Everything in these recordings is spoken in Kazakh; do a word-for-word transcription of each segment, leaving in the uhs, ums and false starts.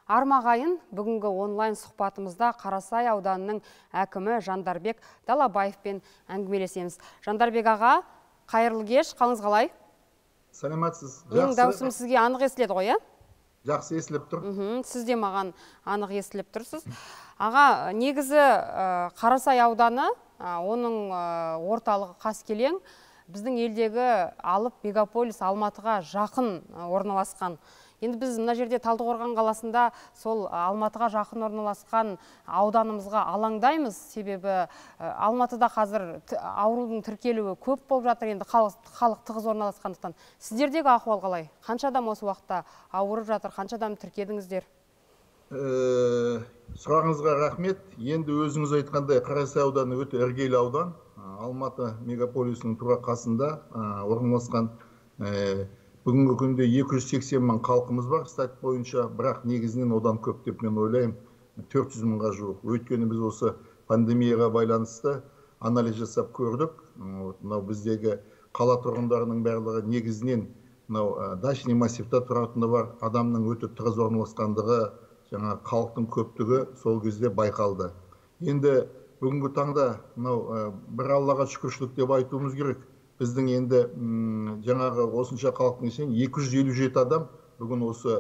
Армағайын бүгінгі онлайн сұхбатымызда Қарасай ауданының әкімі Жандарбек Далабаевпен әңгімелесеміз. Жандарбек аға, қайырлы кеш, қалыңыз қалай? Саламатсыз. Менің дауысым сізге анық естіледі ғой, иә? Жақсы естіліп тұр. Сіз де маған анық естіліп тұрсыз. Аға, негізі Қарасай ауданы, оның орталығы Қаскелең, біздің елдегі алып мегаполис Алматыға жақын орналасқан. Енді біз мына жерде Талдықорған қаласында сол Алматыға жақын орналасқан ауданымызға алаңдаймыз, себебі Алматыда қазір аурудың тіркелуі көп болып жатыр, енді халық тығыз орналасқандықтан. Сіздердегі ахуал қалай? Қанша адам осы уақытта ауырып жатыр, қанша адам тіркедіңіздер? Сұрағыңызға рахмет. Енді өзіңіз айтқандай Қарасай ауданы өте іргелі аудан. Алматы мегаполисінің тура қасында орналасқан. Бүгінгі күнде екі жүз сексен мың халқымыз бар стат бойынша, бірақ негізінен одан көп деп мен ойлаймын, төрт жүз мыңға жуық. Өйткені біз осы пандемияға байланысты анализ жасап көрдік. Мынау біздегі қала тұрғындарының барлығы негізінен мынау дачный массивта тұратыны бар адамның өте тығыз орналасқандығы, жаңа халықтың көптігі сол кезде байқалды. Енді бүгінгі таңда мынау бір Аллаға шүкіршілік деп айтуымыз керек. Біздің енді жаңағы осынша халықтың ішінен екі жүз елу жеті адам бүгін осы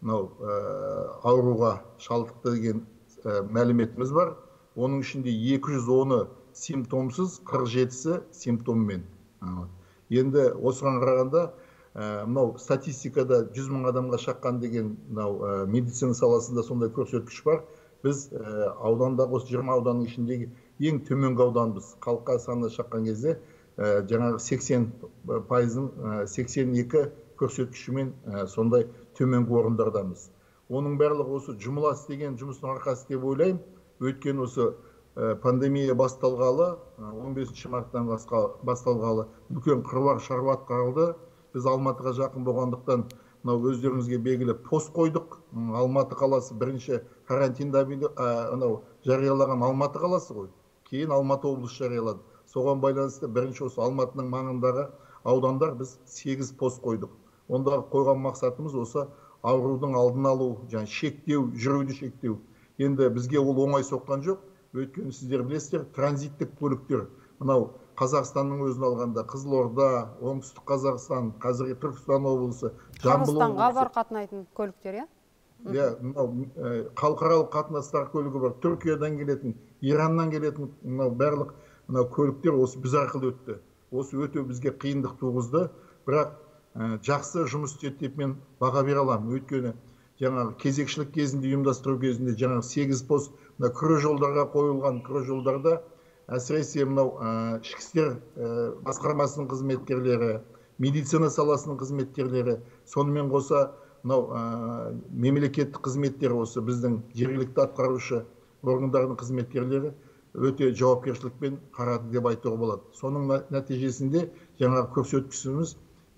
ауруға шалдықты деген мәліметіміз бар. Оның ішінде екі жүз оны симптомсыз, қырық жетісі симптоммен. Енді осыған қарағанда мынау статистикада жүз мың адамға шаққан деген медицина саласында сондай көрсеткіш бар. Біз аудандағы осы жиырма ауданның ішіндегі ең төменгі ауданбыз. Халыққа саны шаққан кезде жаңағы сексен пайыздың сексен екі көрсеткішімен сондай төменгі орындардамыз. Оның барлығы осы жұмыла істеген жұмыстың арқасы деп ойлаймын. Өйткені осы пандемия басталғалы, он бесінші марттан басталғалы үлкен қыруар шаруа атқарылды. Біз Алматыға жақын болғандықтан өздеріңізге белгілі пост қойдық. Алматы қаласы бірінші карантинда жариялаған Алматы қаласы ғой. Кейін Алматы облысы жариялады. Соған байланысты бірінші осы Алматының маңындағы аудандар біз сегіз пост қойдық. Онда қойған мақсатымыз осы аурудың алдын алу, және шектеу, жүруді шектеу. Енді бізге ол оңай соққан жоқ. Өйткені сіздер білесіздер, транзиттік көліктер, мынау Қазақстанның өзін алғанда Қызылорда, Оңтүстік Қазақстан, қазіргі Түркістан облысы, Жамбыл облысы. Қырғызстанға бар қатынайтын көліктер, иә? Иә, мынау халықаралық қатынастар көлігі бар. Түркиядан келетін, Ираннан келетін мынау барлық мынау көліктер осы біз арқылы өтті. Осы өте бізге қиындық туғызды, бірақ жақсы жұмыс істеді деп мен баға бере аламын. Өйткені жаңағы кезекшілік кезінде, ұйымдастыру кезінде жаңағы сегіз пост күре жолдарға қойылған, күре жолдарда әсіресе мынау ішкі істер басқармасының қызметкерлері, медицина саласының қызметкерлері, сонымен қоса мынау мемлекеттік қызметтер, осы біздің жергілікті атқарушы органдардың қызметкерлері өте жауапкершілікпен қарады деп айтуға болады. Соның нәтижесінде жаңағы көрсеткішіміз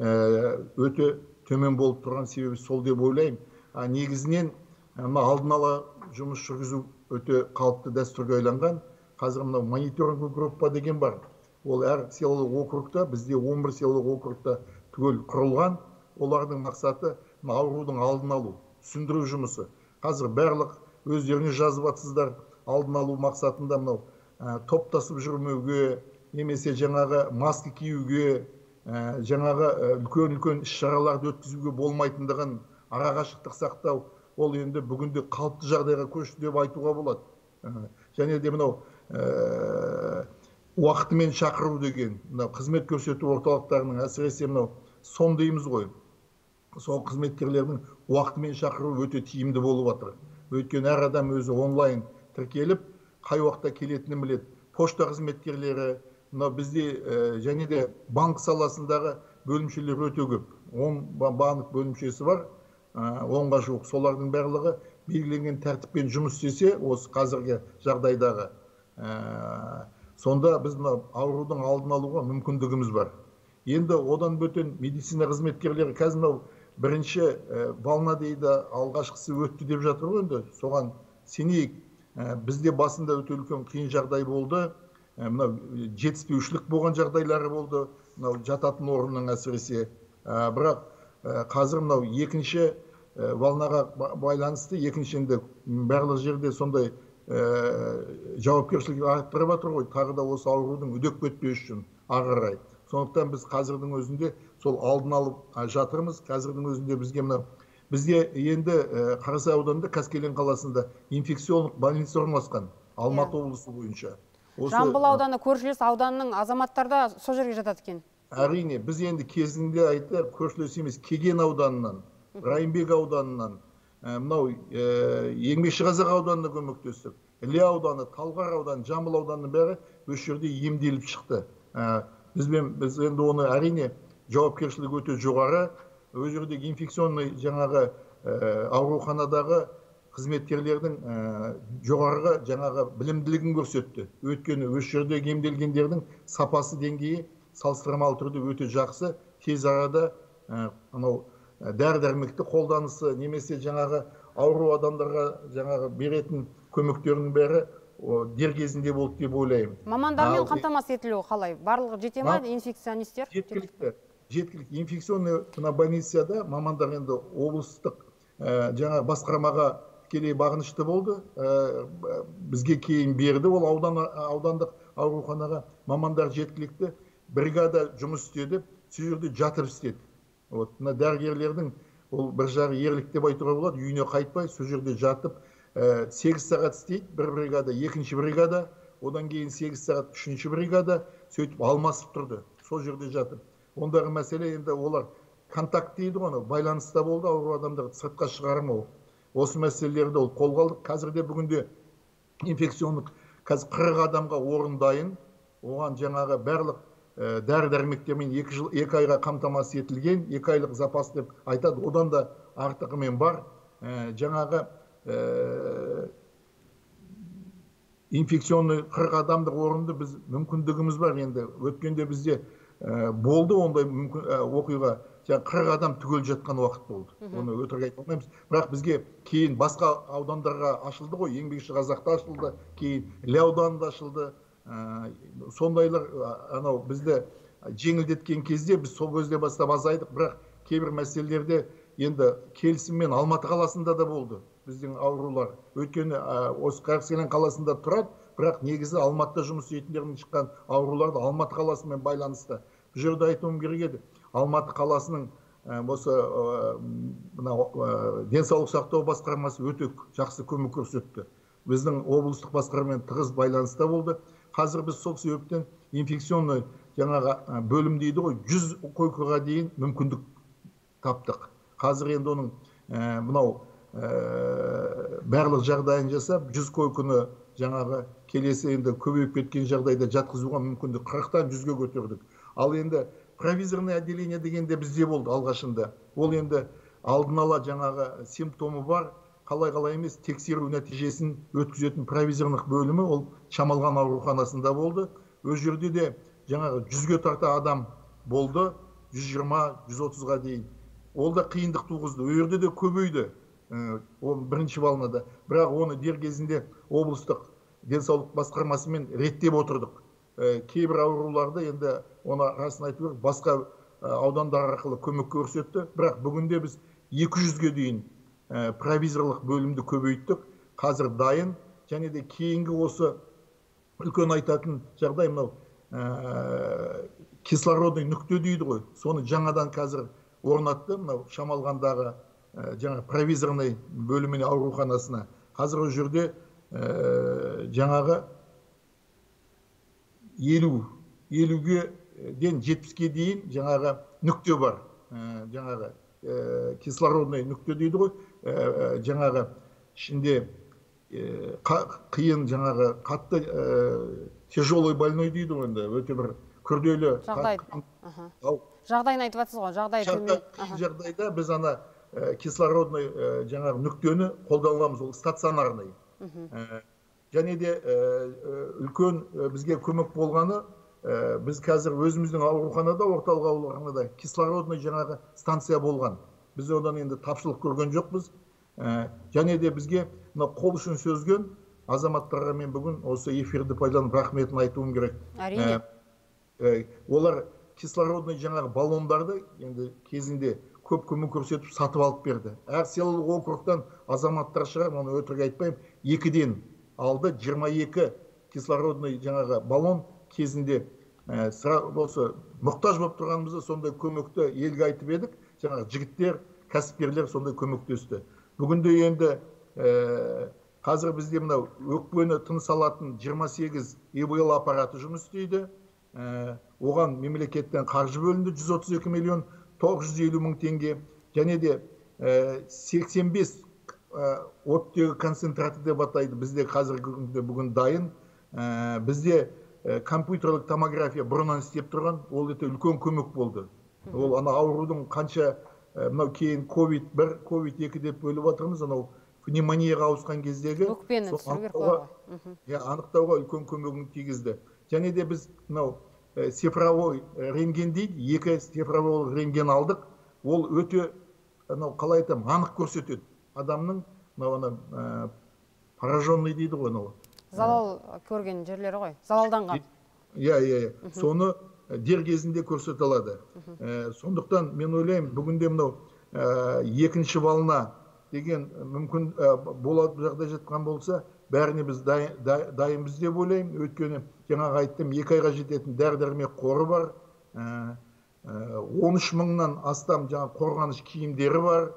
өте төмен болып тұрған себебі сол деп ойлаймын. Негізінен алдын ала жұмыс жүргізу өте қалыпты дәстүрге айналған. Қазір мынау мониторинг группа деген бар. Ол әр селолық округта, бізде он бір селолық округта түгел құрылған. Олардың мақсаты аурудың алдын алу, түсіндіру жұмысы. Қазір барлық өздеріңіз жазып жатсыздар, алдын алу мақсатында мынау топтасып жүрмеуге, немесе жаңағы маска киюге, жаңағы үлкен-үлкен іс-шараларды өткізуге болмайтындығын, арақашықтық сақтау, ол енді бүгінде қалыпты жағдайға көшті деп айтуға болады. Және де мынау уақытымен шақыру деген, қызмет көрсету орталықтарының әсіресе мынау сон дейміз ғой. Сол қызметкерлердің уақытымен шақыру өте тиімді болып жатыр. Өйткені әр адам өзі онлайн тіркеліп, қай уақытта келетінін біледі. Пошта қызметкерлері, бізде және де банк саласындағы бөлімшелер өте көп. он банк бөлімшесі бар, онға жуық. Солардың барлығы белгіленген тәртіппен жұмыс істесе, осы қазіргі жағдайдағы, сонда біз аурудың алдын алуға мүмкіндігіміз бар. Енді одан бөтен медицина қызметкерлері қазір мынау бірінші волна дейді, алғашқысы өтті деп жатыр ғой, енді соған сенейік. Бізде басында өте үлкен қиын жағдай болды. Мынау жетіспеушілік болған жағдайлары болды. Мынау жататын орынның әсіресе. Бірақ қазір мынау екінші волнаға байланысты, екіншінде барлық жерде сондай жауапкершілік арттырып жатыр ғой, тағы да осы аурудың үдеп кетпес үшін ары қарай. Сондықтан біз қазірдің өзінде сол алдын алып жатырмыз. Қазірдің өзінде бізге мына бізде енді Қарасай ауданында Қаскелең қаласында инфекциялық больница орналасқан, Алматы облысы бойынша. Жамбыл ауданы көршілес ауданның азаматтары да сол жерге жатады екен. Әрине, біз енді кезінде айтты, көршілес емес, Кеген ауданынан, Райымбек ауданынан, мынау Еңбекшіқазақ ауданына көмектестік. Іле ауданы, Талғар ауданы, Жамбыл ауданының бәрі осы жерде емделіп шықты. Бізбен біз енді оны әрине жауапкершілік өте жоғары. Ол жердегі инфекционный жаңағы ауруханадағы қызметкерлердің жоғарғы жаңағы білімділігін көрсетті. Өйткені осы жердегі емделгендердің сапасы деңгейі салыстырмалы түрде өте жақсы, тез арада анау дәрі-дәрмекті қолданысы немесе жаңағы ауру адамдарға жаңағы беретін көмектерінің бәрі дер кезінде болды деп ойлаймын. Мамандармен қамтамасыз етілуі қалай? Барлығы жете ме, инфекционистер? Жеткілікті. Жеткілікті. Инфекционный больницада мамандар енді облыстық жаңа басқармаға тікелей бағынышты болды. Бізге кейін берді, ол аудандық ауруханаға мамандар жеткілікті. Бригада жұмыс істеді, сол жерде жатып істеді. Мына дәрігерлердің ол бір жағы ерлік деп айтуға болады, үйіне қайтпай, сол жерде жатып сегіз сағат істейді бір бригада, екінші бригада, одан кейін сегіз сағат үшінші бригада, сөйтіп алмасып тұрды, сол жерде жатып. Ондағы мәселе енді олар контакт дейді ғой, байланыста болды, ауру адамдарды сыртқа шығармау. Осы мәселелерді ол қолға алдық. Қазірде бүгінде инфекциондық қазір қырық адамға орын дайын, оған жаңағы барлық дәрі-дәрмектермен екі айға қамтамасыз етілген, екі айлық запас деп айтады, одан да артығымен бар. Жаңағы инфекционный қырық адамдық орынды біз мүмкіндігіміз бар. Енді өткенде бізде болды ондай оқиға, қырық адам түгел жатқан уақыт болды. Оны өтірік айтып алмаймыз. Бірақ бізге кейін басқа аудандарға ашылды ғой, Еңбекшіқазақта ашылды, кейін Іле ауданында ашылды. Сондайлар анау бізді жеңілдеткен кезде біз сол көзде бастап азайдық, бірақ кейбір мәселелерде енді келісіммен Алматы қаласында да болды біздің аурулар. Өйткені осы Қаскелең қаласында тұрады, бірақ негізі Алматыда жұмыс істейтіндердің шыққан ауруларды Алматы қаласымен байланысты. Бұл жерде айтуым керек еді, Алматы қаласының осы денсаулық сақтау басқармасы өте жақсы көмек көрсетті. Біздің облыстық басқармамен тығыз байланыста болды. Қазір біз сол себептен инфекционный жаңағы бөлім дейді ғой, жүз койкаға дейін мүмкіндік таптық. Қазір енді оның мынау барлық жағдайын жасап, жүз койканы жаңағы келесі енді көбейіп кеткен жағдайда жатқызуға мүмкіндік қырықтан жүзге көтердік. Ал енді провизорный отделение дегенде бізде болды алғашында. Ол енді алдын ала жаңағы симптомы бар, қалай-қалай емес тексеру нәтижесін өткізетін провизорлық бөлімі ол Шамалған ауруханасында болды. Өз жерде де жаңағы жүзге тарта адам болды, жүз жиырма жүз отызға дейін. Ол да қиындық туғызды. Ол жерде де көбейді бірінші волнада. Бірақ оны дер кезінде облыстық денсаулық басқармасымен реттеп отырдық. Кейбір ауруларды енді оны расын айту керек, басқа аудандар арқылы көмек көрсетті. Бірақ бүгінде біз екі жүзге дейін провизорлық бөлімді көбейттік, қазір дайын. Және де кейінгі осы үлкен айтатын жағдай мынау кислородный нүкте дейді ғой, соны жаңадан қазір орнатты, мынау Шамалғандағы жаңа провизорный бөліміне ауруханасына. Қазір ол жерде жаңағы елуге ден жетпіске дейін жаңағы нүкте бар. Жаңағы кислородный нүкте дейді ғой, жаңағы ішінде қиын жаңағы қатты тяжелый больной дейді ғой, өте бір күрделі жағдайын айтып жатсыз ғой, жағдай төмен жағдайда біз ана кислородный жаңағы нүктені қолданамыз, ол стационарный. Және де үлкен бізге көмек болғаны, біз қазір өзіміздің ауруханада, орталық ауруханада кислородный жаңағы станция болған. Біз одан енді тапшылық көрген жоқпыз. Және де бізге қол ұшын сөзген азаматтарға мен бүгін осы эфирді пайдаланып рахметін айтуым керек. Әрине. Олар кислородный жаңағы баллондарды енді кезінде көп көмек көрсетіп сатып алып берді. Әр селолық округтан азаматтар шығар, оны өтірік айтпаймын, екіден алды, жиырма екі кислородный жаңағы баллон кезінде ә, осы мұқтаж болып тұрғанымызда сондай көмекті елге айтып едік. Жаңағы жігіттер, кәсіпкерлер сондай көмектесті. Бүгінде енді ә, қазір бізде мынау өкпені тыныс алатын жиырма сегіз и бэ эл аппараты жұмыс істейді. Ә, оған мемлекеттен қаржы бөлінді жүз отыз екі миллион тоғыз жүз елу мың теңге. Және де ә, сексен бес ә, оттегі концентраты деп атайды. Бізде қазіргі күнде бүгін дайын. Ә, бізде ә, компьютерлік томография бұрыннан істеп тұрған, ол өте үлкен көмек болды. Ол ана аурудың қанша ә, мынау кейін ковид бір, ковид екі деп бөліп отырмыз, анау пневмонияға ауысқан кездегі өкпені түсіру керек қой. Я анықтауға үлкен көмегін тигізді. Және де біз мынау ә, цифровой рентген дейді, екі цифровой рентген алдық. Ол өте анау қалай айтам, анық көрсетеді. Адамның мынау ана ә, пораженный дейді ғой анау. Залал көрген жерлері ғой, залалданған. Иә, иә, иә. Соны дер кезінде көрсете алады. Ә, сондықтан мен ойлаймын, бүгінде мынау ә, екінші волна деген мүмкін ә, болады жағдай жатқан болса, бәріне біз дайынбыз деп ойлаймын. Өйткені жаңағы айттым, екі айға жететін дәрі-дәрмек қоры бар. Ә, ә, он үш мыңнан астам жаңағы қорғаныш киімдері бар.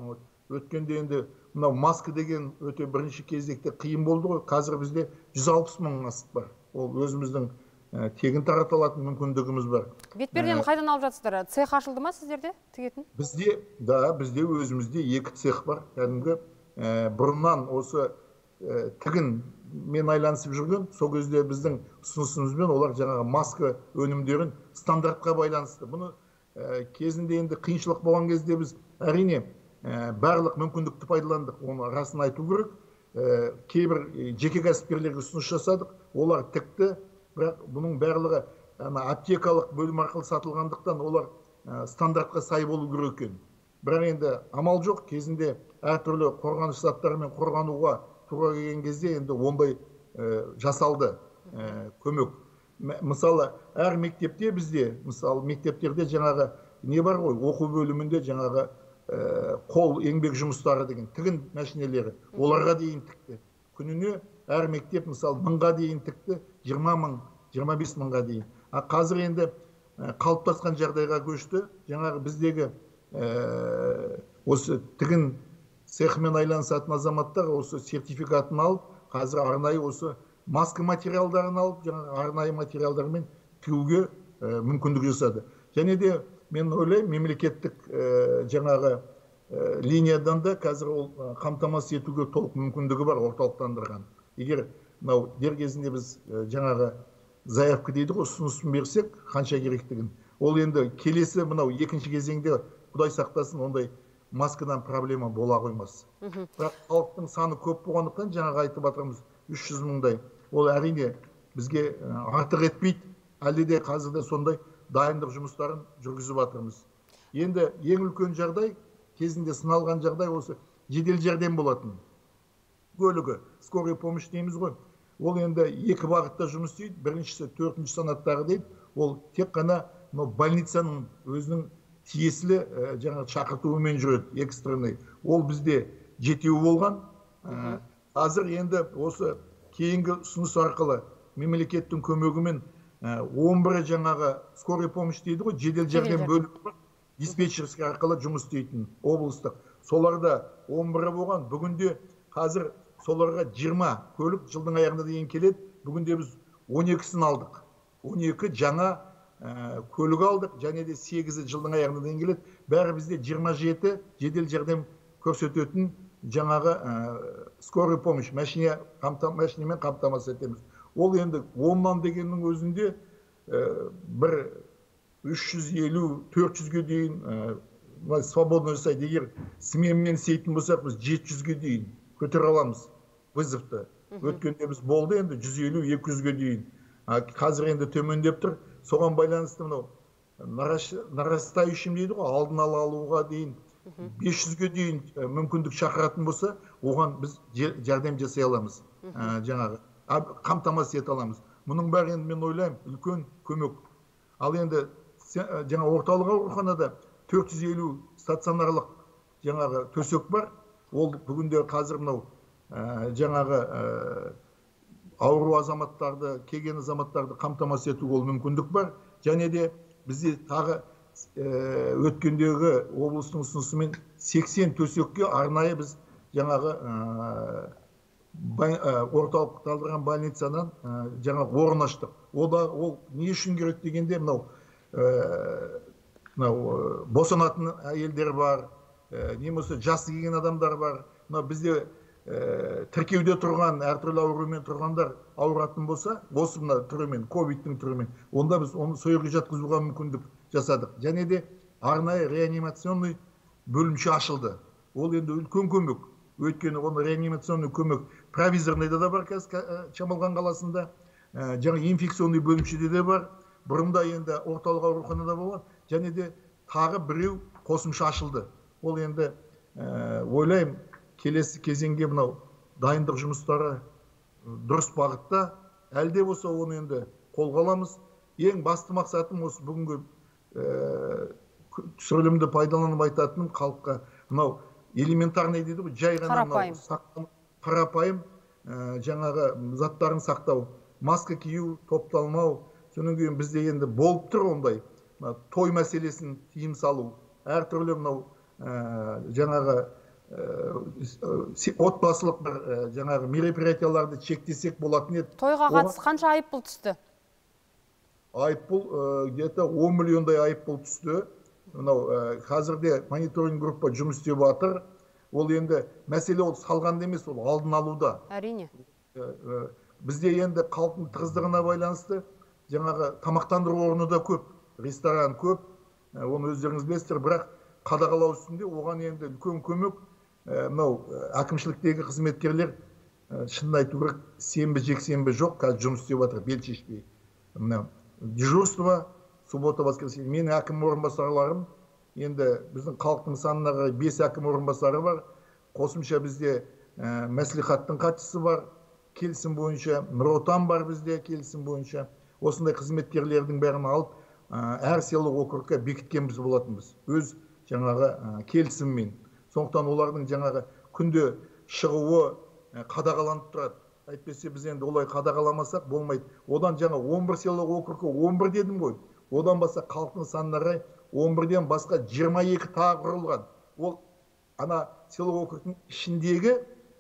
Өткенде енді мынау маска деген өте бірінші кезекте қиын болды ғой. Қазір бізде жүз алпыс мың маска бар. Ол өзіміздің ә, тегін таратылатын мүмкіндігіміз бар. Бетпердені қайдан алып жатсыздар? Цех ашылды ма сіздерде тігетін? Бізде, да, бізде өзімізде екі цех бар. Кәдімгі ә, бұрыннан осы ә, тігін мен айланысып жүрген, сол кезде біздің ұсынысымызбен олар жаңағы маска өнімдерін стандартқа байланысты. Бұны ә, кезінде енді қиыншылық болған кезде біз әрине ә, барлық мүмкіндікті пайдаландық. Оны расын айту керек. Ә, кейбір жеке кәсіпкерлерге ұсыныс жасадық. Олар тікті. Бірақ бұның барлығы ана аптекалық бөлім арқылы сатылғандықтан олар ә, стандартқа сай болу керек екен. Бірақ енді амал жоқ. Кезінде әртүрлі қорғаныш заттарымен қорғануға тура келген кезде енді ондай ә, жасалды ә, көмек. Мысалы, әр мектепте бізде, мысалы мектептерде жаңағы не бар ғой, оқу бөлімінде жаңағы ә, қол еңбек жұмыстары деген тігін мәшинелері, оларға дейін тікті. Күніне әр мектеп мысалы мыңға дейін тікті, жиырма мың, жиырма бес мыңға дейін. А қазір енді ә, қалыптасқан жағдайға көшті. Жаңағы біздегі ә, осы тігін цехымен айланысатын азаматтар осы сертификатын алып, қазір арнайы осы маска материалдарын алып, жаңағы арнайы материалдармен тігуге ә, мүмкіндік жасады. Және де мен ойлаймын, мемлекеттік ә, жаңағы ә, линиядан да қазір ол ә, қамтамасыз етуге толық мүмкіндігі бар, орталықтандырған. Егер мынау дер кезінде біз ә, жаңағы заявка дейді ғой, ұсынысын берсек, қанша керектігін. Ол енді келесі мынау екінші кезеңде Құдай сақтасын, ондай маскадан проблема бола қоймас. Бірақ халықтың саны көп болғандықтан жаңағы айтып жатырмыз үш жүз мыңдай. Ол әрине бізге артық етпейді. Әлде де қазірде сондай дайындық жұмыстарын жүргізіп жатырмыз. Енді ең үлкен жағдай, кезінде сыналған жағдай осы жедел жәрдем болатын. Көлігі, скорый помощь дейміз ғой. Ол енді екі бағытта жұмыс істейді. Біріншісі төртінші санаттағы дейді. Ол тек қана больницаның өзінің тиесілі жаңа шақыртуымен жүреді, экстренный. Ол бізде жетеу болған. Қазір енді осы кейінгі ұсыныс арқылы мемлекеттің көмегімен он бірі жаңағы скорый помощь дейді ғой, жедел жәрдем бөлімі диспетчерский арқылы жұмыс істейтін облыстық. Соларда он бірі болған. Бүгінде қазір соларға жиырма көлік жылдың аяғына дейін келеді. Бүгінде біз он екісін алдық. он екі жаңа ә, көлік алдық, және де сегізі жылдың аяғына дейін келеді. Бәрі бізде жиырма жеті жедел жәрдем көрсететін жаңағы ә, скорый помощь машине машинемен қамтамасыз етеміз. Ол енді оннан дегеннің өзінде ә, бір үш жүз елу төрт жүзге дейін ә, свободно жасайды. Егер сменмен істейтін болсақ, біз жеті жүзге дейін көтере аламыз вызовты. Өткенде біз болды енді жүз елу екі жүзге дейін. Қазір енді төмендеп тұр. Соған байланысты мынау нарастающим дейді ғой, алдын ала алуға дейін бес жүзге дейін мүмкіндік шақыратын болса, оған біз жәрдем жасай аламыз. Жаңағы қамтамасыз ете аламыз. Мұның бәрі енді мен ойлаймын, үлкен көмек. Ал енді жаңа орталық ауруханада төрт жүз елу стационарлық жаңағы төсек бар. Ол бүгінде қазір мынау жаңағы ауру азаматтарды, келген азаматтарды қамтамасыз етуге ол мүмкіндік бар. Және де бізде тағы өткендегі облыстың ұсынысымен сексен төсекке арнайы біз жаңағы орталықтандырылған больницадан жаңағы орын аштық. Ол да ол не үшін керек дегенде мынау мынау босанатын әйелдер бар, немесе жасы келген адамдар бар. Мынау бізде тіркеуде тұрған, әртүрлі аурумен тұрғандар ауыратын болса, осы мына түрімен, ковидтің түрімен, онда біз оны сол жерге жатқызуға мүмкіндік жасадық. Және де арнайы реанимационный бөлімше ашылды. Ол енді үлкен көмек. Өйткені оны реанимационный көмек провизорныйда да бар қазір Шамалған қаласында, жаңа инфекционный бөлімшеде де бар. Бұрында енді орталық ауруханада болады. Және де тағы біреу қосымша ашылды. Ол енді ойлаймын, келесі кезеңге мынау дайындық жұмыстары дұрыс бағытта, әлде болса оны енді қолға аламыз. Ең басты мақсатым осы бүгінгі түсірілімді пайдаланып айтатыным халыққа мынау элементарный дейді ғой, жай ғана қарапайым жаңағы заттарын сақтау, маска кию, топталмау. Содан кейін бізде енді болып тұр ондай той мәселесін тыйым салу, әртүрлі мынау жаңағы отбасылық бір жаңағы мероприятияларды шектесек болатын еді. Тойға қатысты қанша айыппұл түсті? Айыппұл где-то он миллиондай айыппұл түсті. Мынау қазірде мониторинг группа жұмыс істеп жатыр. Ол енді мәселе ол салғанда емес, ол алдын алуда. Әрине. Бізде енді халықтың тығыздығына байланысты жаңағы тамақтандыру орны да көп, ресторан көп. Оны өздеріңіз білесіздер, бірақ қадағалау үстінде оған енді үлкен көмек. Мынау әкімшіліктегі қызметкерлер шынын айту керек, сенбі жексенбі жоқ, қазір жұмыс істеп жатыр, бел шешпей. Мынау дежурство, суббота, воскресенье. Менің әкім орынбасарларым, енді біздің халықтың санына бес әкім орынбасары бар. Қосымша бізде мәслихаттың хатшысы бар, келісім бойынша, Нұр Отан бар бізде келісім бойынша. Осындай қызметкерлердің бәрін алып, әр селолық округқа бекіткенбіз болатынбыз. Өз жаңағы келісіммен. Сондықтан олардың жаңағы күнде шығуы қадағаланып тұрады. Әйтпесе біз енді олай қадағаламасақ болмайды. Одан жаңа он бір селолық округқа он бір дедім ғой. Одан басқа халықтың санына қарай он бірден басқа жиырма екі тағы құрылған. Ол ана селолық округтың ішіндегі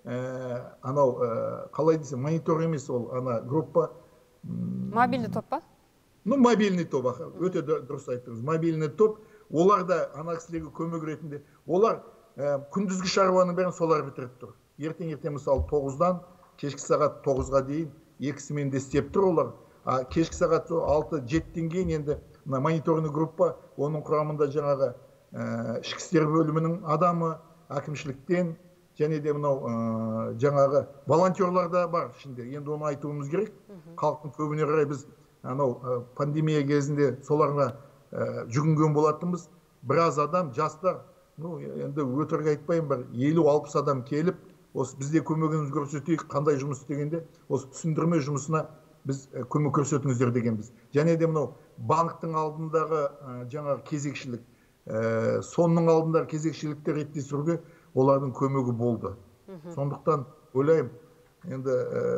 анау қалай десе монитор емес, ол ана группа. Мобильный топ па? Ну, мобильный топ, өте дұрыс айттыңыз. Мобильный топ, олар да ана кісілерге көмек ретінде, олар күндізгі шаруаның бәрін солар бітіріп тұр. Ертең-ертең мысалы тоғыздан кешкі сағат тоғызға дейін екісімен де істеп тұр олар. Кешкі сағат алты жетіден кейін енді мониторный группа, оның құрамында жаңағы ішкі істер бөлімінің адамы, әкімшіліктен, және де мынау жаңағы волонтерлар да бар ішінде. Енді оны айтуымыз керек. Халықтың көбіне қарай біз анау пандемия кезінде соларға жүгінген болатынбыз. Біраз адам, жастар, ну енді өтірік айтпайын, бір елу алпыс адам келіп, осы бізде көмегіміз көрсетейік, қандай жұмыс дегенде, осы түсіндірме жұмысына біз көмек көрсетіңіздер дегенбіз. Және де мынау банктың алдындағы жаңағы кезекшілік, сонның алдындағы кезекшілікті реттестіруге олардың көмегі болды. Сондықтан ойлаймын, енді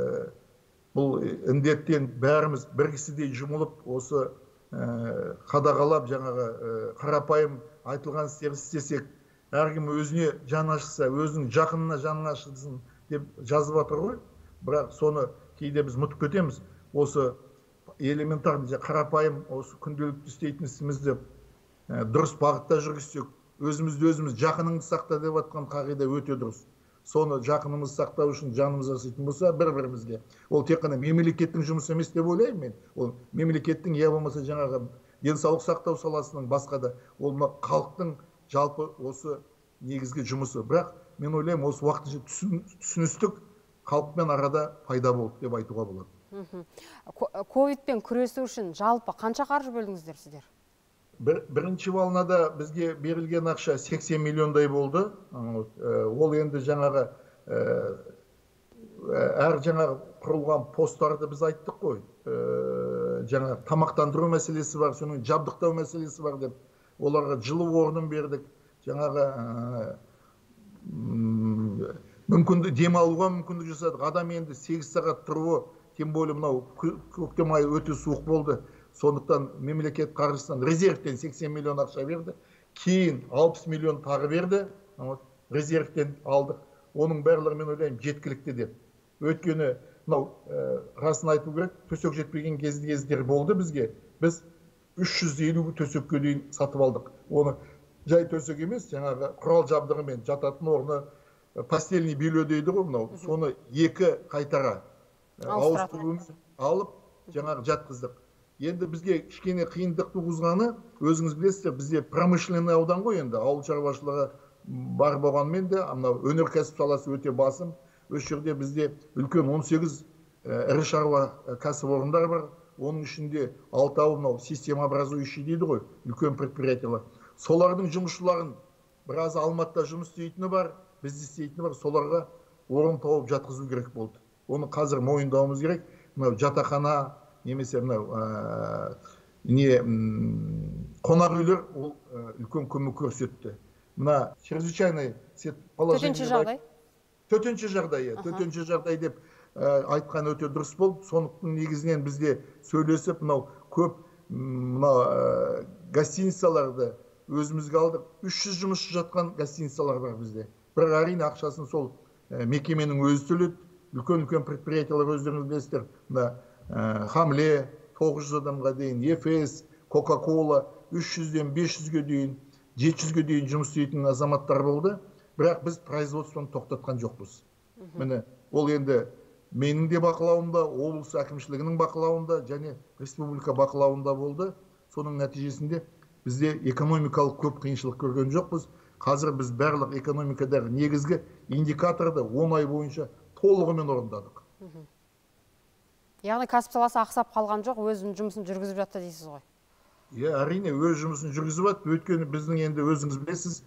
бұл індеттен бәріміз бір кісідей жұмылып, осы қадағалап, жаңағы қарапайым айтылған істерді істесек, әркім өзіне жан ашса, өзінің жақынына жан ашсын деп жазып жатыр ғой. Бірақ соны кейде біз ұмытып кетеміз. Осы элементарный қарапайым осы күнделікті істейтін ісімізді дұрыс бағытта жүргізсек, өзімізді өзіміз жақыныңды сақта деп жатқан қағида өте дұрыс. Соны жақынымыз сақтау үшін жанымыз жасайтын болса, бір-бірімізге. Ол тек қана мемлекеттің жұмысы емес деп ойлаймын мен. Ол мемлекеттің, я болмаса жаңағы денсаулық сақтау саласының басқа да, ол халықтың жалпы осы негізгі жұмысы. Бірақ мен ойлаймын, осы уақытша түсіністік халықпен арада пайда болды деп айтуға болады. Ковидпен күресу үшін жалпы қанша қаржы бөлдіңіздер сіздер? Бірінші валнада бізге берілген ақша сексен миллиондай болды. Ол енді жаңағы әр жаңағы құрылған посттарды біз айттық қой. Жаңағы тамақтандыру мәселесі бар, соның жабдықтау мәселесі бар деп. Оларға жылу орнын бердік. жаңағы мүмкінді демалуға мүмкіндік жасадық. Адам енді сегіз сағат тұруы, тем более мынау көктем айы өте суық болды. Сондықтан мемлекет қаржысынан резервтен сексен миллион ақша берді. Кейін алпыс миллион тағы берді. Резервтен алдық. Оның барлығы мен ойлаймын жеткілікті деп. Өйткені мынау расын айту керек, төсек жетпеген кездер болды бізге. Біз үш жүз елу төсекке дейін сатып алдық. Оны жай төсек емес, жаңағы құрал жабдығымен жататын орны, постельный белье дейді ғой мынау. Соны екі қайтара ауыстырумен алып, жаңағы жатқыздық. Енді бізге кішкене қиындық туғызғаны, өзіңіз білесіздер, бізде промышленный аудан ғой енді, ауыл шаруашылығы бар болғанмен де, өнеркәсіп саласы өте басым. Осы жерде бізде үлкен он сегіз ірі шаруа кәсіпорындар бар. Оның ішінде алтауы мынау система образующий дейді ғой, үлкен предприятиялар. Солардың жұмысшыларын біраз Алматыда жұмыс істейтіні бар, бізде істейтіні бар, соларға орын тауып жатқызу керек болды. Оны қазір мойындауымыз керек. Мынау жатақхана немесе мынау не қонақ үйлер ол үлкен көмек көрсетті. Мына чрезвычайный положение. Төтенше жағдай. Төтенше жағдай, төтенше жағдай деп айтқан өте дұрыс болды. Сондықтан негізінен бізде сөйлесіп, мынау көп мынау гостиницаларды өзімізге алдық. үш жүз жұмысшы жатқан гостиницалар бар бізде. Бірақ әрине ақшасын сол мекеменің өзі төледі. Үлкен-үлкен предприятиялар өздеріңіз білесіздер. Мына Хамле тоғыз жүз адамға дейін, Ефес, Кока-Кола үш жүзден бес жүзге дейін, жеті жүзге дейін жұмыс істейтін азаматтар болды. Бірақ біз производствоны тоқтатқан жоқпыз. Міне, ол енді менің де бақылауымда, облыс әкімшілігінің бақылауында және республика бақылауында болды. Соның нәтижесінде бізде экономикалық көп қиыншылық көрген жоқпыз. Қазір біз барлық экономикадағы негізгі индикаторды он ай бойынша толығымен орындадық. Яғни кәсіп саласы ақсап қалған жоқ, өзінің жұмысын жүргізіп жатты дейсіз ғой? Иә, әрине өз жұмысын жүргізіп жатты. Өйткені біздің енді өзіңіз білесіз,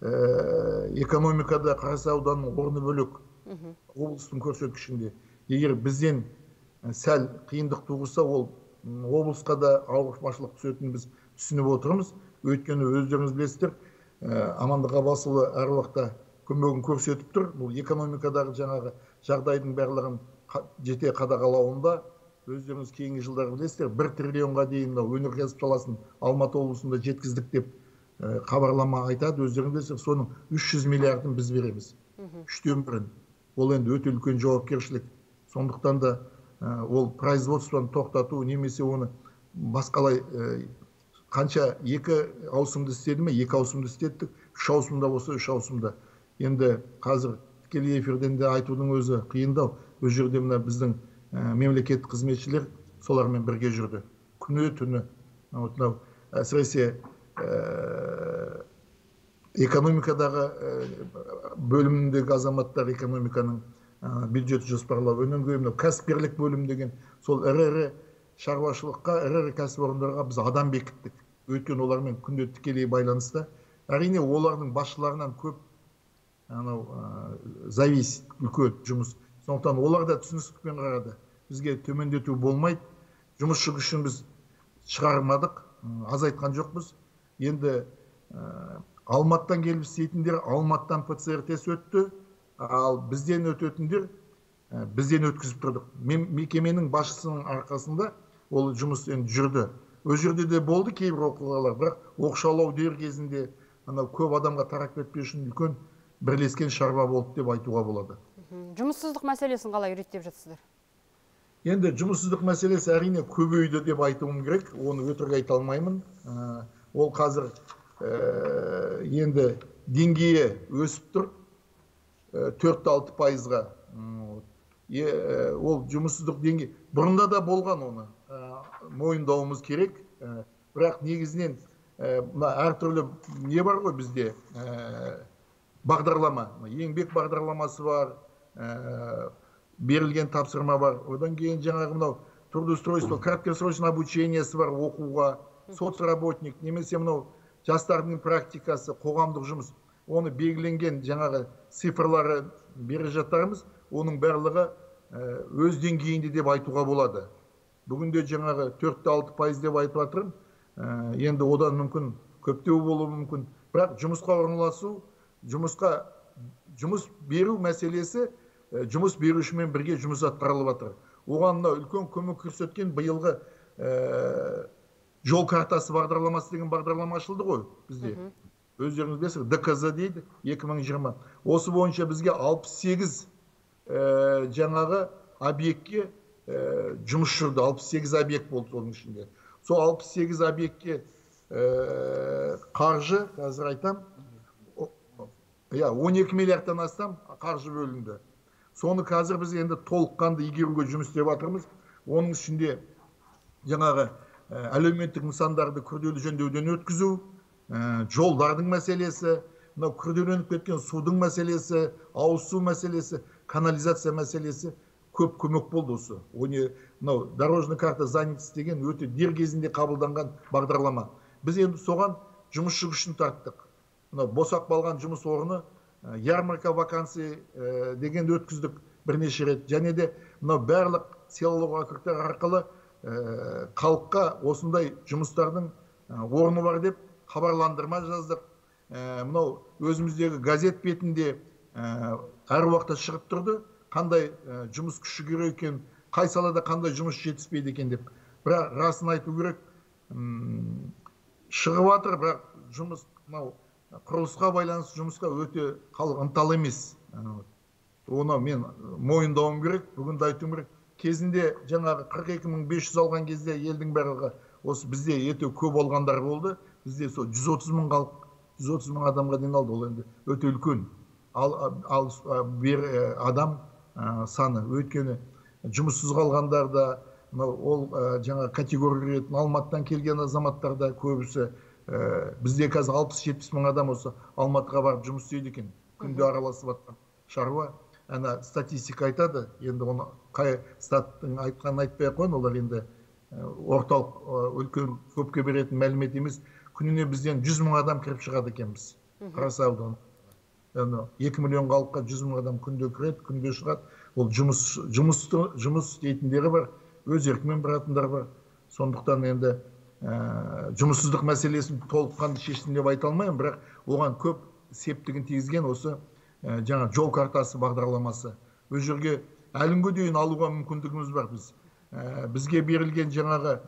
экономикада Қарасай ауданының орны бөлек. Облыстың көрсеткішінде. Егер бізден сәл қиындық туғызса, ол облысқа да ауыртпашылық түсетінін біз түсініп отырмыз. Өйткені өздеріңіз білесіздер, Амандық Абасұлы әр уақытта көмегін көрсетіп тұр. Бұл экономикадағы жаңағы жағдайдың барлығын жете қадағалауында. Өздеріңіз кейінгі жылдар білесіздер, бір триллионға дейін өнеркәсіп саласын Алматы облысында жеткіздік деп хабарлама айтады. Өздеріңіз білесіздер, соның үш жүз миллиардын біз береміз. үштен бірін. Ол енді өте үлкен жауапкершілік. Сондықтан да ол производствоны тоқтату немесе оны басқалай қанша екі ауысымды істеді ме, екі ауысымды істеттік, үш ауысымда болса, үш ауысымда. Енді қазір тікелей эфирден де айтудың өзі қиындау. Өз жерде мына біздің мемлекеттік қызметшілер солармен бірге жүрді. Күні түні. Әсіресе экономикадағы бөліміндегі азаматтар экономиканың бюджет жоспарлау өнімге кәсіпкерлік бөлім деген сол ірі-ірі шаруашылыққа, ірі-ірі кәсіпорындарға біз адам бекіттік. Өйткені олармен күнде тікелей байланыста. Әрине олардың басшыларынан көп завис үлкен жұмыс. Сондықтан олар да түсіністікпен қарады. Бізге төмендету болмайды. Жұмысшы күшін біз шығармадық, азайтқан жоқпыз. Енді Алматыдан келіп істейтіндер Алматыдан ПЦР тест өтті, ал бізден өтетіндер бізден өткізіп тұрдық. Мекеменің басшысының арқасында ол жұмыс жүрді. Өз жерде де болды кейбір оқиғалар, бірақ оқшаулау дер кезінде көп адамға тарап кетпеу үшін үлкен бірлескен шаруа болды деп айтуға болады. Жұмыссыздық мәселесін қалай реттеп жатсыздар? Енді жұмыссыздық мәселесі әрине көбейді деп айтуым керек, оны өтірік айта алмаймын. Ол қазір енді деңгейі өсіп тұр, төрт-алты пайызға. Ол жұмыссыздық деңгейі бұрында да болған, оны мойындауымыз керек. Бірақ негізінен әртүрлі не бар ғой бізде? Бағдарлама, еңбек бағдарламасы бар, берілген тапсырма бар. Одан кейін жаңағы мынау трудоустройство, краткосрочное обучениесі бар оқуға, соцработник, немесе мынау жастардың практикасы, қоғамдық жұмыс. Оны белгіленген жаңағы цифрлары бере жатарымыз, оның барлығы өз деңгейінде деп айтуға болады. Бүгінде жаңағы төрт-алты пайыз деп айтып жатырмын. Енді одан мүмкін көптеу болуы мүмкін. бірақ жұмысқа орналасу, жұмысқа жұмыс беру мәселесі жұмыс берушімен бірге жұмыс атқарылып жатыр. Оған үлкен көмек көрсеткен биылғы жол картасы бағдарламасы деген бағдарлама ашылды ғой бізде. Өздеріңіз білесіз, Д К З дейді, екі мың жиырма. Осы бойынша бізге алпыс сегіз жаңағы объектке жұмыс жүрді. алпыс сегіз объект болды оның ішінде. Сол алпыс сегіз объектке қаржы, қазір айтам, он екі миллиардтан астам қаржы бөлінді. Соны қазір біз енді толыққанды игеруге жұмыс істеп жатырмыз. Оның ішінде жаңағы әлеуметтік нысандарды күрделі жөндеуден өткізу, жолдардың мәселесі, күрделеніп кеткен судың мәселесі, ауыз су мәселесі, канализация мәселесі көп көмек болды осы. Дорожный карта занятости деген өте дер кезінде қабылданған бағдарлама. Біз енді соған жұмысшы күшін тарттық. Босап қалған жұмыс орны ярмарка вакансия деген өткіздік бірнеше рет. Және де барлық селолық округтар арқылы халыққа осындай жұмыстардың орны бар деп хабарландырма жаздық. Мынау өзіміздегі газет бетінде әр уақытта шығып тұрды, қандай жұмыс күші керек екен, қай салада қандай жұмыс жетіспейді екен деп. Бірақ расын айту керек, шығып жатыр, бірақ жұмыс құрылысқа байланысты жұмысқа өте халық ынталы емес. Оны мен мойындауым керек, бүгін де айтуым керек. Кезінде жаңағы қырық екі мың бес жүз алған кезде елдің барлығы осы бізде өте көп болғандар болды. Бізде сол жүз отыз мың халық, жүз отыз мың адамға дейін алды. Ол енді өте үлкен. Ал бір адам саны. Өйткені жұмыссыз қалғандарда, ол жаңа категория ретінде Алматыдан келген азаматтарда көбісі, бізде қазір алпыс жетпіс мың адам осы Алматыға барып жұмыс істейді екен. Күнде араласып жатқан шаруа. Ана статистика айтады, енді оны қай статтың айтқанын айтпай ақ қойын, олар енді орталық үлкен көпке беретін мәлімет емес. Күніне бізден жүз мың адам кіріп шығады екенбіз. Қарасай ауданы. екі миллион халыққа жүз мың адам күнде кіреді, күнде шығады. Ол жұмыс істейтіндері бар, өз еркімен баратындар бар. Сондықтан енді жұмыссыздық мәселесін толыққанды шештім деп айта алмаймын, бірақ оған көп септігін тигізген осы жаңа жол картасы бағдарламасы. Өз жерге әлінгі дейін алуға мүмкіндігіміз бар біз. Бізге берілген жаңағы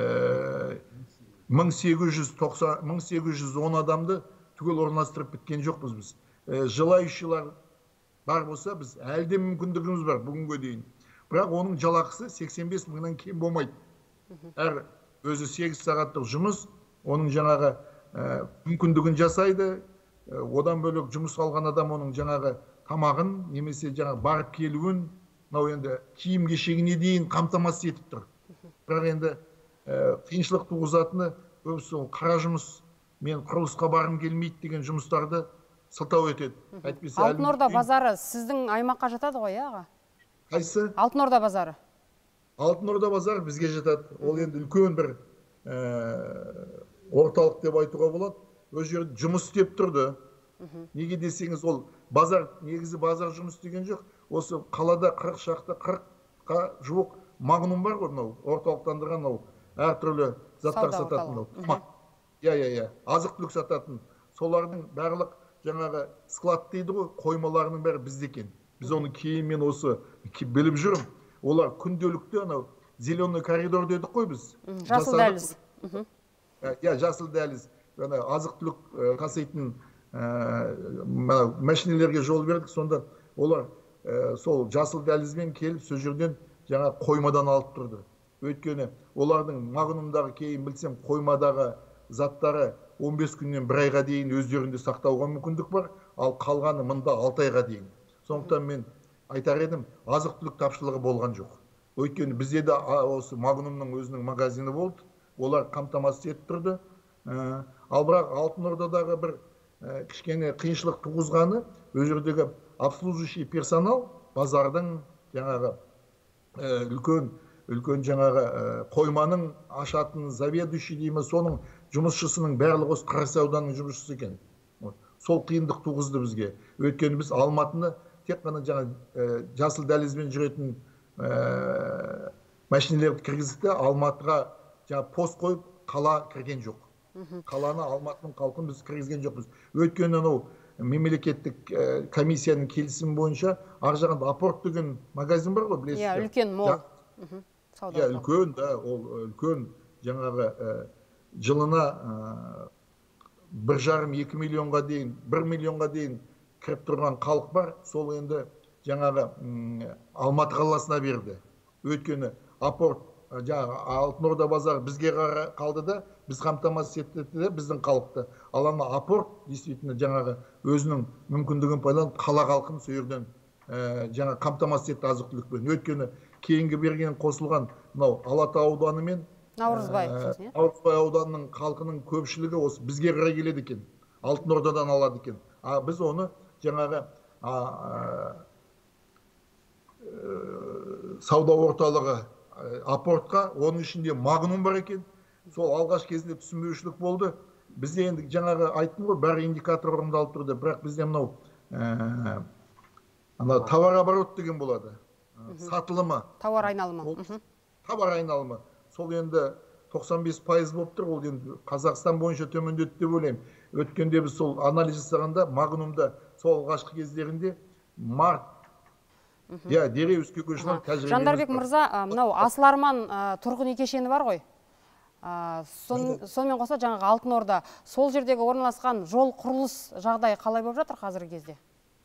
мың сегіз жүз он адамды түгел орналастырып біткен жоқпыз біз. Желающилар бар болса, біз әлде мүмкіндігіміз бар бүгінге дейін. Бірақ оның жалақысы сексен бес мыңнан кем болмайды. Әр өзі сегіз сағаттық жұмыс, оның жаңағы мүмкіндігін жасайды. Одан бөлек жұмыс алған адам оның жаңағы тамағын, немесе жаңағы барып келуін, енді киім кешегіне дейін қамтамасыз етіп тұр. Бірақ енді қиыншылық туғызатыны көбісі қара жұмыс, мен құрылысқа барғым келмейді деген жұмыстарды сылтау етеді. Алтын Орда базары сіздің аймаққа жатады ғой, аға? Қайсы? Алтын Орда базары. Алтын Орда базары бізге жатады. Ол енді үлкен бір орталық деп айтуға болады. Өз жерде жұмыс істеп тұрды. Неге десеңіз, ол базар, негізі базар жұмыс деген жоқ. Осы қалада қырық шақты, қырыққа жуық магнум бар ғой, орталықтандырған әртүрлі заттар сататын. Я, я, я, азық-түлік сататын. Солардың барлық жаңағы склад дейді ғой, қоймаларының бәрі бізде екен. Біз оны кейінмен осы біліп жүрім. Олар күнделікті анау зеленый коридор дедік қой біз. Жасыл дәліз. Я, жасыл дәліз. Азық-түлік таситын машинелерге жол бердік. Сонда олар сол жасыл дәлізбен келіп, сол жерден жаңа қоймадан алып тұрды. Өйткені олардың магнумдағы кейін білсем қоймадағы заттары он бес күннен бір айға дейін өздерінде сақтауға мүмкіндік бар, ал қалғаны мында алты айға дейін. Сондықтан мен айтар едім, азық-түлік тапшылығы болған жоқ. Өйткені бізде де осы магнумның өзінің магазині болды, олар қамтамасыз етіп тұрды. Ал бірақ Алтын Ордадағы бір кішкене қиыншылық туғызғаны, өз жердегі обслуживающий персонал, базардың жаңағы үлкен үлкен жаңағы қойманың ашатын заведующий дейміз, соның жұмысшысының барлығы осы Қарасай ауданының жұмысшысы екен. Сол қиындық туғызды бізге. Өйткені біз Алматыны тек қана жаңа жасыл дәлізбен жүретін машинелерді кіргіздік те, Алматыға жаңа пост қойып қала кірген жоқ. Қаланы, Алматының халқын біз кіргізген жоқпыз. Өйткені анау мемлекеттік комиссияның келісімі бойынша ар жағында апорт деген магазин бар ғой, білесіз. Иә, үлкен мол. Иә, үлкен, да, ол үлкен жаңағы жылына бір жарым екі миллионға дейін, бір миллионға дейін кіріп тұрған халық бар. Сол енді жаңағы Алматы қаласына берді. Өйткені апорт, жаңағы Алтын Орда базары бізге қалды да, біз қамтамасыз етті де біздің халықты. Ал ана апорт действительно жаңағы өзінің мүмкіндігін пайдаланып қала халқын сол жерден жаңа қамтамасыз етті азық-түлікпен. Өйткені кейінгі берген қосылған мынау Алатау ауданы мен Наурызбай ауданының халқының көпшілігі осы бізге қарай келеді екен. Алтын Ордадан алады екен. А біз оны жаңағы сауда орталығы апортқа, оның ішінде Магнум бар екен. Сол алғаш кезінде түсінбеушілік болды. Бізде енді жаңағы айттым ғой, бәрі индикатор орындалып тұрды. Бірақ бізде мынау товар оборот деген болады. Сатылымы. Тауар айналымы. Товар айналымы. Сол енді тоқсан бес пайыз болып тұр. Ол енді Қазақстан бойынша төмендеді деп ойлаймын. Өткенде біз сол анализ жасағанда Магнумда сол алғашқы кездерінде март, иә, дереу іске көшірілген тәжірибеміз. Жандарбек мырза, мынау Асыл Арман тұрғын үй кешені бар ғой. Сонымен қоса жаңағы Алтын Орда, сол жердегі орналасқан жол құрылыс жағдайы қалай болып жатыр қазіргі кезде?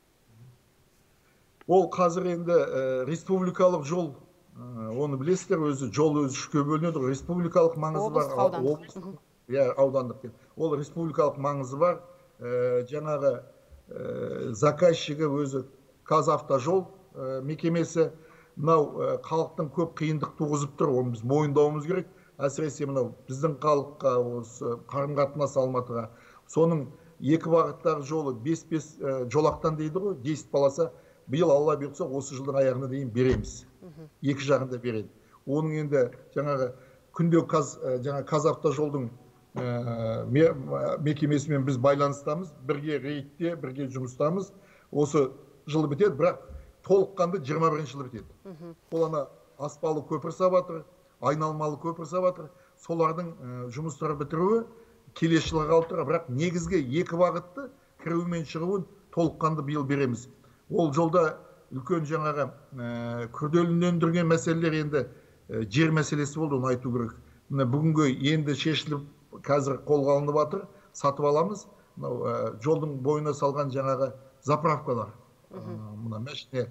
Ол қазір енді республикалық жол, оны білесіздер, өзі жол өзі үшке бөлінеді. Республикалық маңызы бар. Облыстық, аудандық. Ол республикалық маңызы бар. Жаңағы заказчигі өзі Қазавтожол мекемесі. Мынау халықтың көп қиындық туғызып тұр. Оны біз мойындауымыз керек. Әсіресе мынау біздің халыққа, осы қарым-қатынас Алматыға. Соның екі бағыттағы жолы бес-бес жолақтан дейді ғой, десять полоса. Биыл Алла бұйыртса осы жылдың аяғына дейін береміз. Екі жағында береді. Оның енді жаңағы күнде Қазавтожолдың мекемесімен біз байланыстамыз. Бірге рейдте, бірге жұмыстамыз. Осы жылы бітеді, бірақ толыққанды жиырма бірінші жылы бітеді. Ол ана аспалы көпір сабатыр, айналмалы көпір сабатыр. Солардың жұмыстары бітіруі келесі жылға қалып тұр. Бірақ негізгі екі бағытты кіруі мен шығуын толыққанды биыл береміз. Ол жолда үлкен жаңағы күрделілендірген мәселелер енді жер мәселесі болды, оны айту керек. Бүгінгі енді шешіліп, қазір қолға алынып жатыр, сатып аламыз. Жолдың бойына салған жаңағы заправкалар. Мына мәшіне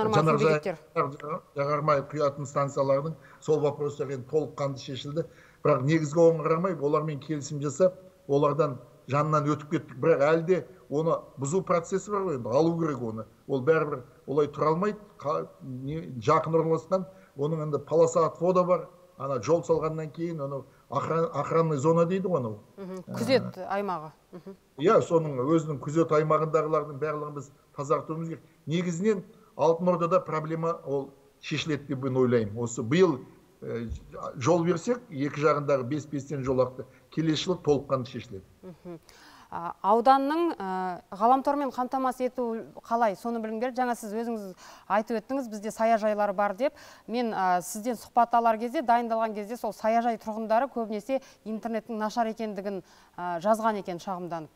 жанармай құятын станциялардың сол вопростар енді толыққанды шешілді. Бірақ негізгі оған қарамай, олармен келісім жасап, олардан жанынан өтіп кеттік. Бірақ әлде оны бұзу процесі бар ғой, алу керек оны. Ол бәрібір олай тұра алмайды. Жақын орналасқан, оның енді полоса отвода бар. Ана жол салғаннан кейін оны охранный зона дейді ғой анау. Күзет аймағы. Иә, соның өзінің күзет аймағындағылардың барлығын біз тазартуымыз керек. Негізінен Алтын Ордада проблема ол шешіледі деп мен ойлаймын. Осы биыл жол берсек, екі жағындағы бес-бестен жолақты келесі жылы толыққанды шешіледі. Ауданның ғаламтормен қамтамасыз ету қалай? Соны біліңдер. Жаңа сіз өзіңіз айтып өттіңіз, бізде саяжайлар бар деп. Мен сізден сұхбат алар кезде, дайындалған кезде сол саяжай тұрғындары көбінесе интернеттің нашар екендігін жазған екен шағымданып.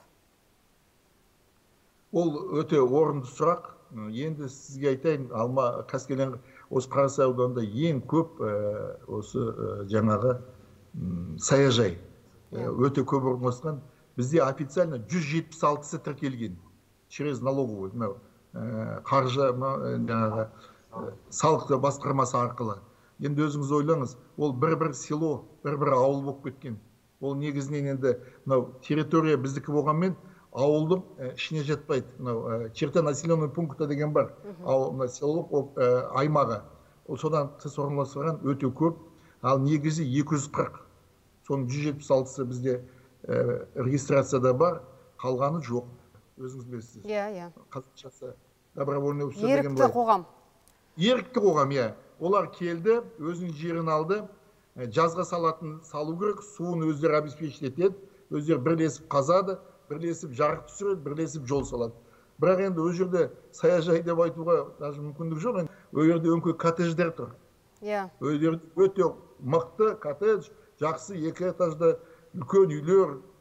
Ол өте орынды сұрақ. Енді сізге айтайын, Алма Қаскелең осы Қарасай ауданында ең көп осы жаңағы саяжай өте көп орналасқан. Бізде официально жүз жетпіс алтысы тіркелген. Через налоговую, қаржы жаңағы салық басқармасы арқылы. Енді өзіңіз ойлаңыз, ол бір-бір село, бір-бір ауыл болып кеткен. Ол негізінен енді территория біздікі болғанмен ауылдың ішіне жатпайды. Черта населенный пункта деген бар. Селолық аймағы. Ол содан тыс орналасқан өте көп. Ал негізі екі жүз қырық. Соның жүз жетпіс алтысы бізде регистрацияда бар, қалғаны жоқ. Өзіңіз білесіз. Иә, иә. Қазақшасы добровольный общество деген бар. Ерікті қоғам. Ерікті қоғам, иә. Олар келді, өзінің жерін алды, жазға салатын салу керек, суын өздері обеспечить етеді, өздері бірлесіп қазады, бірлесіп жарық түсіреді, бірлесіп жол салады. Бірақ енді өз жерде саяжай деп айтуға даже мүмкіндік жоқ. Өз жерде өңкей коттедждер тұр. Иә. Өз жерде өте мықты коттедж, жақсы екі этажды үлкен үйлер,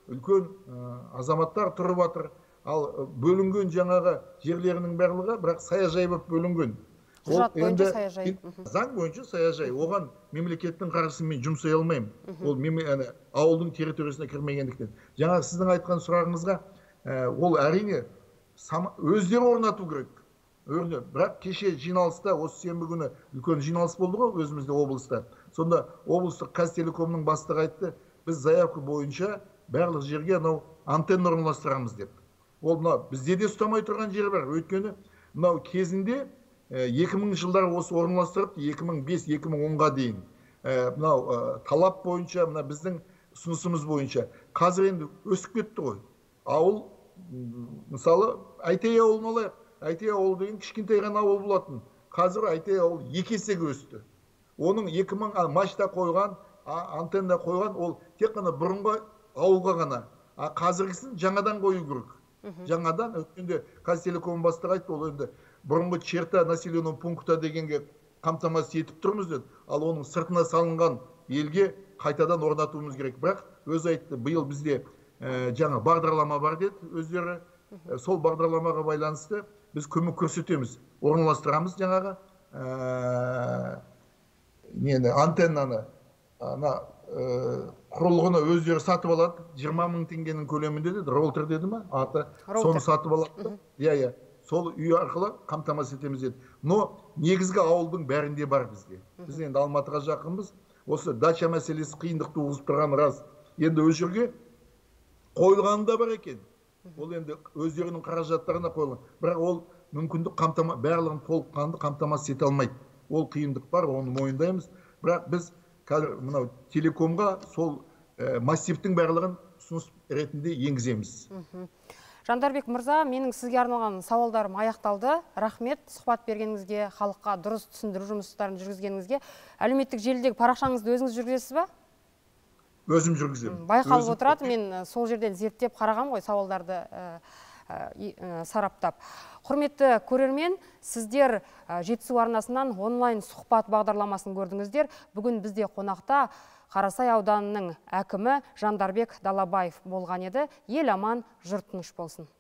үлкен азаматтар тұрып жатыр. Ал бөлінген жаңағы жерлерінің барлығы бірақ саяжай болып бөлінген. Құжат бойынша саяжай. Заң бойынша саяжай. Оған мемлекеттің қаржысын мен жұмсай алмаймын. Ол ауылдың территориясына кірмегендіктен. Жаңа сіздің айтқан сұрағыңызға, ол әрине өздері орнату керек. Бірақ кеше жиналыста, осы сенбі күні үлкен жиналыс болды ғой өзімізде облыста. Сонда облыстық Қазтелекомның бастығы айтты, біз заявка бойынша барлық жерге анау антенна орналастырамыз деп. Ол мынау бізде де ұстамай тұрған жер бар. Өйткені мынау кезінде екі мыңыншы жылдар осы орналастырып, екі мың бес екі мың онға дейін мынау талап бойынша, мына біздің ұсынысымыз бойынша қазір енді өсіп кетті ғой. Ауыл, мысалы, Айтей ауылын алайық. Айтей ауыл деген кішкентай ғана ауыл болатын. Қазір Айтей ауыл екі есеге өсті. Оның екі мың мачта қойған, антенна қойған, ол тек қана бұрынғы ауылға ғана. А қазіргісін жаңадан қою керек. Жаңадан, өткенде Қазтелеком бастығы айтты, ол енді бұрынғы черта населенного пункта дегенге қамтамасыз етіп тұрмыз деді. Ал оның сыртына салынған елге қайтадан орнатуымыз керек. Бірақ өз айтты, биыл бізде жаңа бағдарлама бар деді өздері. Сол бағдарламаға байланысты біз көмек көрсетеміз, орналастырамыз жаңағы антеннаны, құрылғыны өздері сатып алады, жиырма мың теңгенің көлемінде деді, роутер деді ма, аты, соны сатып алады. Иә, сол үй арқылы қамтамасыз етеміз деді. Но негізгі ауылдың бәрінде бар бізде. Біз енді Алматыға жақынбыз. Осы дача мәселесі қиындық туғызып тұрған рас. Енді өз жерге қойылғаны да бар екен. Ол енді өздерінің қаражаттарына қойылған. Бірақ ол мүмкіндік барлығын толыққанды қамтамасыз ете алмайды. Ол қиындық бар, оны мойындаймыз. Бірақ біз мынау телекомға сол массивтің барлығын ұсыныс ретінде енгіземіз. Жандарбек мырза, менің сізге арналған сауалдарым аяқталды. Рахмет, сұхбат бергеніңізге, халыққа дұрыс түсіндіру жұмыстарын жүргізгеніңізге. Әлеуметтік желідегі парақшаңызды өзіңіз жүргізесіз ба? Өзім жүргіземін. Байқалып отырады, мен сол жерден зерттеп қарағам ғой сауалдарды сараптап. Құрметті көрермен, сіздер Жетісу арнасынан онлайн сұхбат бағдарламасын көрдіңіздер. Бүгін бізде қонақта Қарасай ауданының әкімі Жандарбек Далабаев болған еді. Ел аман, жұрт тыныш болсын.